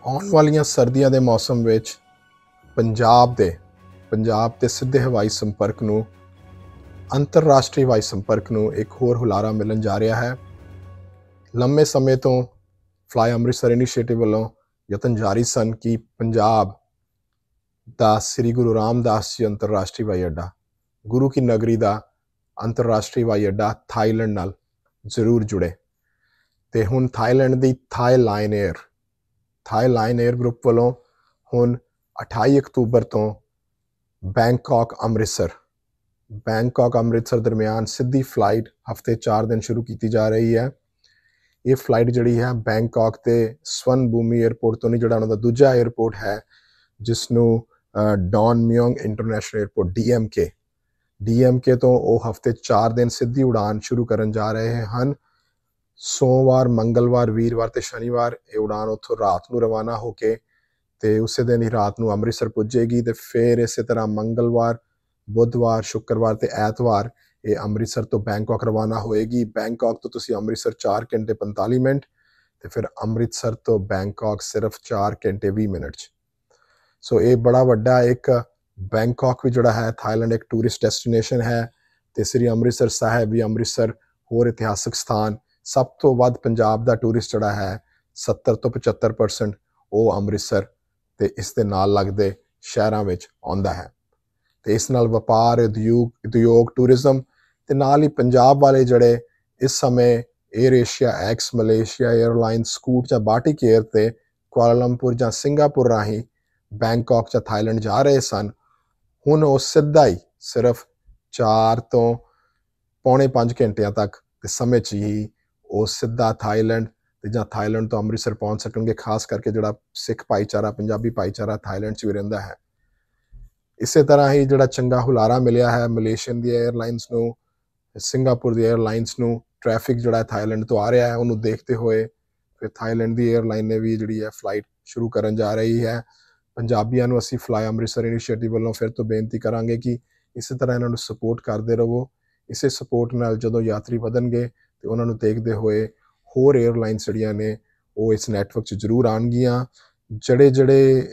ਆਉਣ ਵਾਲੀਆਂ ਸਰਦੀਆਂ ਦੇ ਮੌਸਮ ਵਿੱਚ ਪੰਜਾਬ ਤੇ ਸਿੱਧੇ ਹਵਾਈ ਸੰਪਰਕ ਨੂੰ ਅੰਤਰਰਾਸ਼ਟਰੀ ਹਵਾਈ ਸੰਪਰਕ ਨੂੰ ਇੱਕ ਹੋਰ ਹੁਲਾਰਾ ਮਿਲਣ ਜਾ ਰਿਹਾ ਹੈ। ਲੰਮੇ ਸਮੇਂ ਤੋਂ ਫਲਾਈ ਅੰਮ੍ਰਿਤਸਰ ਇਨੀਸ਼ੀਏਟਿਵ ਵੱਲੋਂ ਯਤਨ ਜਾਰੀ ਸਨ ਕਿ ਪੰਜਾਬ ਦਾ ਸ੍ਰੀ ਗੁਰੂ ਰਾਮਦਾਸ ਜੀ ਅੰਤਰਰਾਸ਼ਟਰੀ ਹਵਾਈ ਅੱਡਾ, ਗੁਰੂ ਕੀ ਨਗਰੀ ਦਾ ਅੰਤਰਰਾਸ਼ਟਰੀ ਹਵਾਈ ਅੱਡਾ ਥਾਈਲੈਂਡ ਨਾਲ ਜ਼ਰੂਰ ਜੁੜੇ। ਤੇ ਹੁਣ ਥਾਈਲੈਂਡ ਦੀ ਥਾਈ ਲਾਈਨ ਏਅਰ ਗਰੁੱਪ ਵੱਲੋਂ ਹੁਣ 28 ਅਕਤੂਬਰ ਤੋਂ ਬੈਂਕਾਕ ਅੰਮ੍ਰਿਤਸਰ ਦਰਮਿਆਨ ਸਿੱਧੀ ਫਲਾਈਟ ਹਫਤੇ 4 ਦਿਨ ਸ਼ੁਰੂ ਕੀਤੀ ਜਾ ਰਹੀ ਹੈ। ਇਹ ਫਲਾਈਟ ਜਿਹੜੀ ਹੈ ਬੈਂਕਾਕ ਤੇ ਸਵਨ ਭੂਮੀ ਏਅਰਪੋਰਟ ਤੋਂ ਨਹੀਂ, ਜਿਹੜਾ ਉਹਨਾਂ ਦਾ ਦੂਜਾ ਏਅਰਪੋਰਟ ਹੈ ਜਿਸ ਨੂੰ Don Mueang international airport DMK ਤੋਂ ਉਹ ਹਫਤੇ 4 ਦਿਨ ਸਿੱਧੀ ਉਡਾਨ ਸ਼ੁਰੂ ਕਰਨ ਜਾ ਰਹੇ ਹਨ। ਸੋਮਵਾਰ, ਮੰਗਲਵਾਰ, ਵੀਰਵਾਰ ਤੇ ਸ਼ਨੀਵਾਰ ਇਹ ਉਡਾਨ ਉੱਥੋਂ ਰਾਤ ਨੂੰ ਰਵਾਨਾ ਹੋ ਕੇ ਤੇ ਉਸੇ ਦਿਨ ਹੀ ਰਾਤ ਨੂੰ ਅੰਮ੍ਰਿਤਸਰ ਪੁੱਜੇਗੀ ਤੇ ਫਿਰ ਇਸੇ ਤਰ੍ਹਾਂ ਮੰਗਲਵਾਰ, ਬੁੱਧਵਾਰ, ਸ਼ੁੱਕਰਵਾਰ ਤੇ ਐਤਵਾਰ ਇਹ ਅੰਮ੍ਰਿਤਸਰ ਤੋਂ ਬੈਂਕਾਕ ਰਵਾਨਾ ਹੋਏਗੀ। ਬੈਂਕਾਕ ਤੋਂ ਤੁਸੀਂ ਅੰਮ੍ਰਿਤਸਰ 4 ਘੰਟੇ 45 ਮਿੰਟ ਤੇ ਫਿਰ ਅੰਮ੍ਰਿਤਸਰ ਤੋਂ ਬੈਂਕਾਕ ਸਿਰਫ 4 ਘੰਟੇ 20 ਮਿੰਟ 'ਚ। ਸੋ ਇਹ ਬੜਾ ਵੱਡਾ ਇੱਕ ਬੈਂਕਾਕ ਵੀ ਜਿਹੜਾ ਹੈ ਥਾਈਲੈਂਡ ਇੱਕ ਟੂਰਿਸਟ ਡੈਸਟੀਨੇਸ਼ਨ ਹੈ ਤੇ ਸ੍ਰੀ ਅੰਮ੍ਰਿਤਸਰ ਸਾਹਿਬ ਵੀ ਅੰਮ੍ਰਿਤਸਰ ਹੋਰ ਇਤਿਹਾਸਕ ਸਥਾਨ, ਸਭ ਤੋਂ ਵੱਧ ਪੰਜਾਬ ਦਾ ਟੂਰਿਸਟ ਜਿਹੜਾ ਹੈ 70 ਤੋਂ 75% ਉਹ ਅੰਮ੍ਰਿਤਸਰ ਤੇ ਇਸ ਦੇ ਨਾਲ ਲੱਗਦੇ ਸ਼ਹਿਰਾਂ ਵਿੱਚ ਆਉਂਦਾ ਹੈ। ਤੇ ਇਸ ਨਾਲ ਵਪਾਰ, ਉਦਯੋਗ, ਟੂਰਿਜ਼ਮ ਤੇ ਨਾਲ ਹੀ ਪੰਜਾਬ ਵਾਲੇ ਜਿਹੜੇ ਇਸ ਸਮੇਂ air Asia, X Malaysia airline, Scoot ਜਾਂ ਬਾਟਿਕ ਏਅਰ ਤੇ ਕੁਆਲਾਲੰਪੁਰ ਜਾਂ ਸਿੰਗਾਪੁਰ ਰਾਹੀਂ ਬੈਂਕਾਕ ਜਾਂ ਥਾਈਲੈਂਡ ਜਾ ਰਹੇ ਸਨ, ਹੁਣ ਉਹ ਸਿੱਧਾ ਹੀ ਸਿਰਫ 4 ਤੋਂ ਪੌਣੇ 5 ਘੰਟਿਆਂ ਤੱਕ ਦੇ ਸਮੇਂ 'ਚ ਹੀ ਉਹ ਸਿੱਧਾ ਥਾਈਲੈਂਡ ਤੇ ਜਾਂ ਥਾਈਲੈਂਡ ਤੋਂ ਅੰਮ੍ਰਿਤਸਰ ਪਹੁੰਚ ਸਕਣਗੇ। ਖਾਸ ਕਰਕੇ ਜਿਹੜਾ ਸਿੱਖ ਭਾਈਚਾਰਾ, ਪੰਜਾਬੀ ਭਾਈਚਾਰਾ ਥਾਈਲੈਂਡ 'ਚ ਵੀ ਰਹਿੰਦਾ ਹੈ। ਇਸੇ ਤਰ੍ਹਾਂ ਹੀ ਜਿਹੜਾ ਚੰਗਾ ਹੁਲਾਰਾ ਮਿਲਿਆ ਹੈ ਮਲੇਸ਼ੀਅਨ ਦੀ ਏਅਰਲਾਈਨਸ ਨੂੰ, ਸਿੰਗਾਪੁਰ ਦੀ ਏਅਰਲਾਈਨਸ ਨੂੰ, ਟ੍ਰੈਫਿਕ ਜਿਹੜਾ ਥਾਈਲੈਂਡ ਤੋਂ ਆ ਰਿਹਾ ਹੈ ਉਹਨੂੰ ਦੇਖਦੇ ਹੋਏ ਫਿਰ ਥਾਈਲੈਂਡ ਦੀ ਏਅਰਲਾਈਨ ਨੇ ਵੀ ਜਿਹੜੀ ਹੈ ਫਲਾਈਟ ਸ਼ੁਰੂ ਕਰਨ ਜਾ ਰਹੀ ਹੈ। ਪੰਜਾਬੀਆਂ ਨੂੰ ਅਸੀਂ ਫਲਾਈ ਅੰਮ੍ਰਿਤਸਰ ਇਨੀਸ਼ੀਏਟਿਵ ਵੱਲੋਂ ਫਿਰ ਤੋਂ ਬੇਨਤੀ ਕਰਾਂਗੇ ਕਿ ਇਸੇ ਤਰ੍ਹਾਂ ਇਹਨਾਂ ਨੂੰ ਸਪੋਰਟ ਕਰਦੇ ਰਹੋ। ਇਸੇ ਸਪੋਰਟ ਨਾਲ ਜਦੋਂ ਯਾਤਰੀ ਵਧਣਗੇ ਤੇ ਉਹਨਾਂ ਨੂੰ ਦੇਖਦੇ ਹੋਏ ਹੋਰ ਏਅਰਲਾਈਨਸ ਜਿਹੜੀਆਂ ਨੇ ਉਹ ਇਸ ਨੈਟਵਰਕ 'ਚ ਜ਼ਰੂਰ ਆਉਣਗੀਆਂ। ਜਿਹੜੇ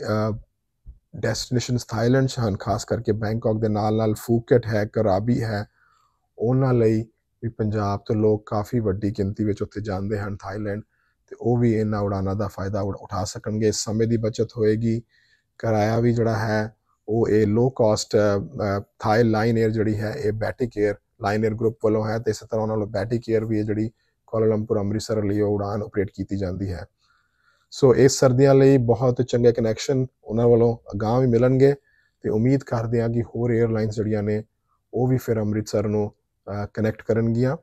ਡੈਸਟੀਨੇਸ਼ਨਸ ਥਾਈਲੈਂਡ 'ਚ ਹਨ, ਖਾਸ ਕਰਕੇ ਬੈਂਕਾਕ ਦੇ ਨਾਲ ਫੂਕੇਟ ਹੈ, ਕਰਾਬੀ ਹੈ, ਉਹਨਾਂ ਲਈ ਵੀ ਪੰਜਾਬ ਤੋਂ ਲੋਕ ਕਾਫੀ ਵੱਡੀ ਗਿਣਤੀ ਵਿੱਚ ਉੱਥੇ ਜਾਂਦੇ ਹਨ ਥਾਈਲੈਂਡ, ਤੇ ਉਹ ਵੀ ਇਹਨਾਂ ਉਡਾਨਾਂ ਦਾ ਫਾਇਦਾ ਉਠਾ ਸਕਣਗੇ। ਇਸ ਸਮੇਂ ਦੀ ਬਚਤ ਹੋਏਗੀ। ਕਿਰਾਇਆ ਵੀ ਜਿਹੜਾ ਹੈ ਉਹ ਇਹ low cost Thai lion air ਜਿਹੜੀ ਹੈ ਇਹ Batik air lion air group ਵੱਲੋਂ ਹੈ ਤੇ ਇਸੇ ਤਰ੍ਹਾਂ ਉਹਨਾਂ ਵੱਲੋਂ ਬੈਟਿਕ ਏਅਰ ਵੀ ਹੈ ਜਿਹੜੀ ਕੁਆਲਾਲੰਪੁਰ ਅੰਮ੍ਰਿਤਸਰ ਲਈ ਉਹ ਉਡਾਨ ਆਪਰੇਟ ਕੀਤੀ ਜਾਂਦੀ ਹੈ। ਸੋ ਇਸ ਸਰਦੀਆਂ ਲਈ ਬਹੁਤ ਚੰਗੇ ਕਨੈਕਸ਼ਨ ਉਹਨਾਂ ਵੱਲੋਂ ਅਗਾਂਹ ਵੀ ਮਿਲਣਗੇ ਤੇ ਉਮੀਦ ਕਰਦੇ ਹਾਂ ਕਿ ਹੋਰ ਏਅਰਲਾਈਨਸ ਜਿਹੜੀਆਂ ਨੇ ਉਹ ਵੀ ਫਿਰ ਅੰਮ੍ਰਿਤਸਰ ਨੂੰ ਕਨੈਕਟ ਕਰਨਗੀਆਂ।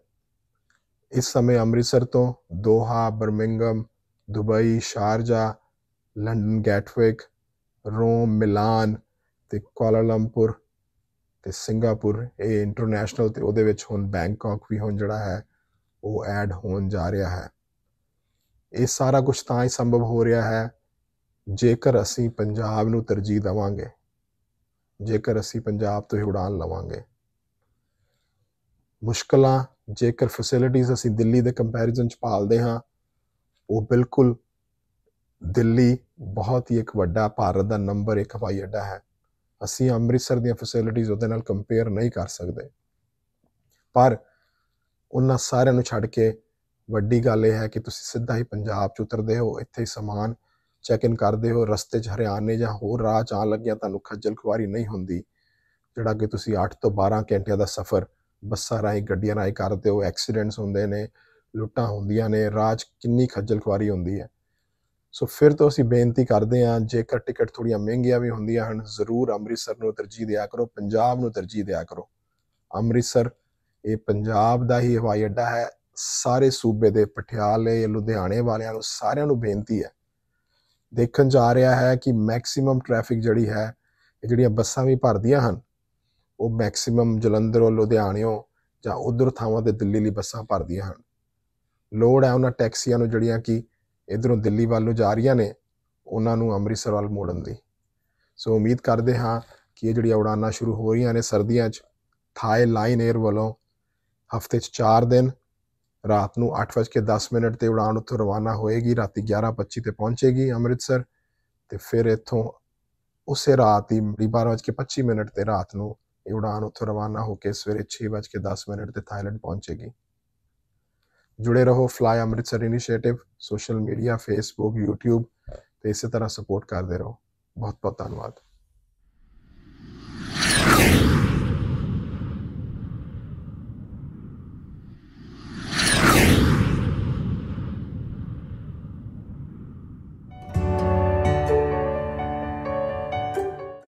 ਇਸ ਸਮੇਂ ਅੰਮ੍ਰਿਤਸਰ ਤੋਂ Doha, Birmingham, Dubai, Sharjah, London Gatwick, Rome, Milan ਤੇ ਕੁਆਲਾਲੰਪੁਰ ਤੇ ਸਿੰਗਾਪੁਰ ਇਹ ਇੰਟਰਨੈਸ਼ਨਲ ਤੇ ਉਹਦੇ ਵਿੱਚ ਹੁਣ ਬੈਂਕਾਕ ਵੀ ਹੁਣ ਜਿਹੜਾ ਹੈ ਉਹ ਐਡ ਹੋਣ ਜਾ ਰਿਹਾ ਹੈ। ਇਹ ਸਾਰਾ ਕੁਝ ਤਾਂ ਹੀ ਸੰਭਵ ਹੋ ਰਿਹਾ ਹੈ ਜੇਕਰ ਅਸੀਂ ਪੰਜਾਬ ਨੂੰ ਤਰਜੀਹ ਦੇਵਾਂਗੇ, ਜੇਕਰ ਅਸੀਂ ਪੰਜਾਬ ਤੋਂ ਹੀ ਉਡਾਨ ਲਵਾਂਗੇ। ਮੁਸ਼ਕਲਾਂ ਜੇਕਰ ਫੈਸਿਲਿਟੀਜ਼ ਅਸੀਂ ਦਿੱਲੀ ਦੇ ਕੰਪੈਰੀਜ਼ਨ 'ਚ ਭਾਲਦੇ ਹਾਂ, ਉਹ ਬਿਲਕੁਲ ਦਿੱਲੀ ਬਹੁਤ ਹੀ ਇੱਕ ਵੱਡਾ ਭਾਰਤ ਦਾ ਨੰਬਰ 1 ਹਵਾਈ ਅੱਡਾ ਹੈ। ਅਸੀਂ ਅੰਮ੍ਰਿਤਸਰ ਦੀਆਂ ਫੈਸਿਲਿਟੀਜ਼ ਉਹਦੇ ਨਾਲ ਕੰਪੇਅਰ ਨਹੀਂ ਕਰ ਸਕਦੇ, ਪਰ ਉਹਨਾਂ ਸਾਰਿਆਂ ਨੂੰ ਛੱਡ ਕੇ ਵੱਡੀ ਗੱਲ ਇਹ ਹੈ ਕਿ ਤੁਸੀਂ ਸਿੱਧਾ ਹੀ ਪੰਜਾਬ 'ਚ ਉਤਰਦੇ ਹੋ, ਇੱਥੇ ਹੀ ਸਮਾਨ ਚੈੱਕ ਇਨ ਕਰਦੇ ਹੋ, ਰਸਤੇ 'ਚ ਹਰਿਆਣੇ ਜਾਂ ਹੋਰ ਰਾਹ 'ਚ ਆਉਣ ਲੱਗਿਆ ਤੁਹਾਨੂੰ ਖੱਜਲ ਖੁਆਰੀ ਨਹੀਂ ਹੁੰਦੀ, ਜਿਹੜਾ ਕਿ ਤੁਸੀਂ 8 ਤੋਂ 12 ਘੰਟਿਆਂ ਦਾ ਸਫ਼ਰ ਬੱਸਾਂ ਰਾਹੀਂ, ਗੱਡੀਆਂ ਰਾਹੀਂ ਕਰਦੇ ਹੋ। ਐਕਸੀਡੈਂਟਸ ਹੁੰਦੇ ਨੇ, ਲੁੱਟਾਂ ਹੁੰਦੀਆਂ ਨੇ, ਰਾਹ 'ਚ ਕਿੰਨੀ ਖੱਜਲ ਖੁਆਰੀ ਹੁੰਦੀ ਹੈ। ਸੋ ਫਿਰ ਤੋਂ ਅਸੀਂ ਬੇਨਤੀ ਕਰਦੇ ਹਾਂ, ਜੇਕਰ ਟਿਕਟ ਥੋੜ੍ਹੀਆਂ ਮਹਿੰਗੀਆਂ ਵੀ ਹੁੰਦੀਆਂ ਹਨ, ਜ਼ਰੂਰ ਅੰਮ੍ਰਿਤਸਰ ਨੂੰ ਤਰਜੀਹ ਦਿਆ ਕਰੋ, ਪੰਜਾਬ ਨੂੰ ਤਰਜੀਹ ਦਿਆ ਕਰੋ। ਅੰਮ੍ਰਿਤਸਰ ਇਹ ਪੰਜਾਬ ਦਾ ਹੀ ਹਵਾਈ ਅੱਡਾ ਹੈ। ਸਾਰੇ ਸੂਬੇ ਦੇ, ਪਟਿਆਲੇ, ਲੁਧਿਆਣੇ ਵਾਲਿਆਂ ਨੂੰ ਸਾਰਿਆਂ ਨੂੰ ਬੇਨਤੀ ਹੈ। ਦੇਖਣ 'ਚ ਆ ਰਿਹਾ ਹੈ ਕਿ ਮੈਕਸੀਮਮ ਟ੍ਰੈਫਿਕ ਜਿਹੜੀ ਹੈ, ਇਹ ਜਿਹੜੀਆਂ ਬੱਸਾਂ ਵੀ ਭਰਦੀਆਂ ਹਨ ਉਹ ਮੈਕਸੀਮਮ ਜਲੰਧਰੋਂ, ਲੁਧਿਆਣਿਓਂ ਜਾਂ ਉੱਧਰ ਥਾਵਾਂ 'ਤੇ ਦਿੱਲੀ ਲਈ ਬੱਸਾਂ ਭਰਦੀਆਂ ਹਨ। ਲੋੜ ਹੈ ਉਹਨਾਂ ਟੈਕਸੀਆਂ ਨੂੰ ਜਿਹੜੀਆਂ ਕਿ ਇੱਧਰੋਂ ਦਿੱਲੀ ਵੱਲ ਨੂੰ ਜਾ ਰਹੀਆਂ ਨੇ ਉਹਨਾਂ ਨੂੰ ਅੰਮ੍ਰਿਤਸਰ ਵੱਲ ਮੋੜਨ ਦੀ। ਸੋ ਉਮੀਦ ਕਰਦੇ ਹਾਂ ਕਿ ਇਹ ਜਿਹੜੀਆਂ ਉਡਾਨਾਂ ਸ਼ੁਰੂ ਹੋ ਰਹੀਆਂ ਨੇ ਸਰਦੀਆਂ 'ਚ ਥਾਈ ਲਾਈਨ ਏਅਰ ਵੱਲੋਂ ਹਫਤੇ 'ਚ 4 ਦਿਨ ਰਾਤ ਨੂੰ 8:10 ਤੇ ਉਡਾਨ ਉੱਥੋਂ ਰਵਾਨਾ ਹੋਏਗੀ, ਰਾਤੀ 11:25 ਤੇ ਪਹੁੰਚੇਗੀ ਅੰਮ੍ਰਿਤਸਰ ਤੇ ਫਿਰ ਇੱਥੋਂ ਉਸੇ ਰਾਤ ਹੀ 12:25 ਤੇ ਰਾਤ ਨੂੰ ਇਹ ਉਡਾਨ ਉੱਥੋਂ ਰਵਾਨਾ ਹੋ ਕੇ ਸਵੇਰੇ 6:10 ਤੇ ਥਾਈਲੈਂਡ ਪਹੁੰਚੇਗੀ। ਜੁੜੇ ਰਹੋ fly Amritsar initiative, social media, Facebook, YouTube ਤੇ ਇਸੇ ਤਰ੍ਹਾਂ ਸਪੋਰਟ ਕਰਦੇ ਰਹੋ। ਬਹੁਤ ਬਹੁਤ ਧੰਨਵਾਦ।